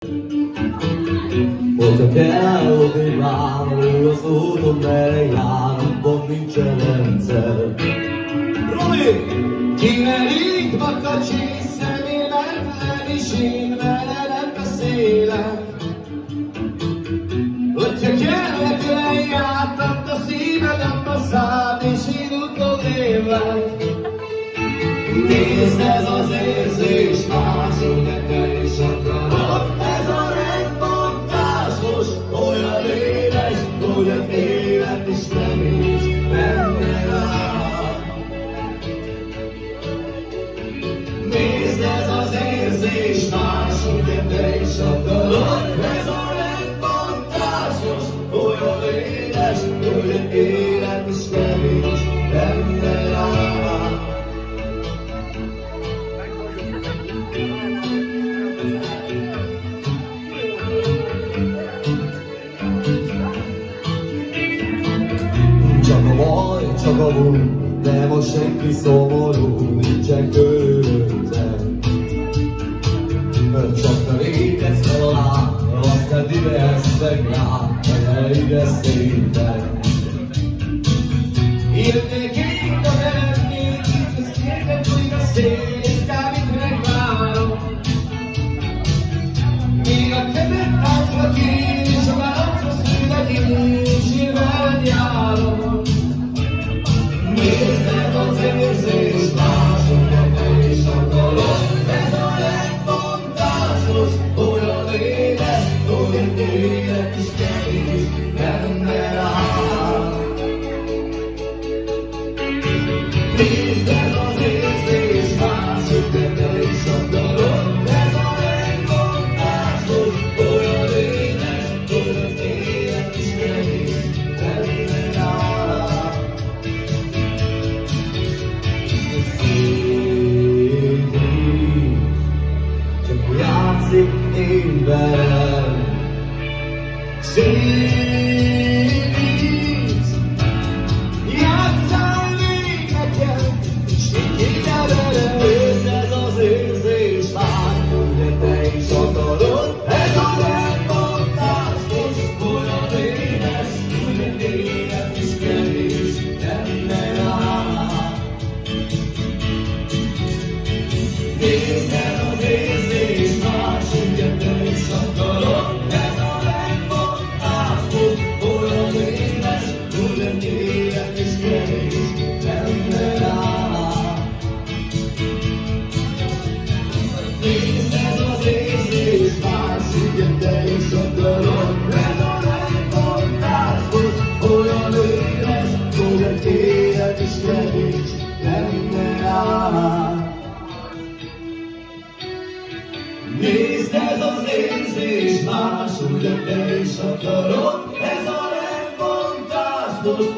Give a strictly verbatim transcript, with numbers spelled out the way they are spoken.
Hogyha kell, odébb áll, ő az úton, merre jár, abban nincsen rendszer. Robi! Kimerik makacsi személetlen, és én vele nem beszélek. Hogyha kell, kelej át, a szíved, a szád, és én utolérlek. Nézd, ez az érzés más, hogy te is akarod. Ez a rendbontás most olyan éles, hogy az élet is nem is benne áll. Nézd, ez az érzés más, hogy te is akarod. Ez a rendbontás most olyan éles, hogy az élet is nem is benne áll. Csak a baj, csak a búj, de most senki szomorú, nincsen körülöttem. Csak a rétesz fel alá, aztán ide esztek rá, vagy ide szépen. Írnék én a eredményt, ezt érted, hogy a szél, és kávit megvárom. Míg a kezed tánzva kér, és a változó szület is, én veled járom. Nézd, ez az érzés más, hogy te is akarod. Ez a rendbontás most olyan éles, hogy egy élet is kevés benne áll. Nézd, ez az érzés más, hogy te is akarod. Ez a rendbontás most olyan éles, hogy az élet is kevés benne áll. Csak játszik én velem. Szédít, játsszál még nekem, és én ide velem. Nézd, ez az érzés már, hogy te is akarod. Ez a rendbontás most olyan éles, hogy egy élet is kevés benne áll. Nézd, ez az érzés más, hogy te is akarod. Ez a rendbontás most olyan éles, hogy egy élet is kevés benne áll. Nézd, ez az érzés más, hogy te is akarod. Ez a rendbontás most olyan éles, hogy egy élet is kevés benne áll. Nézd, ez az érzés más, ugye te is akarod. Ez a rendbontás most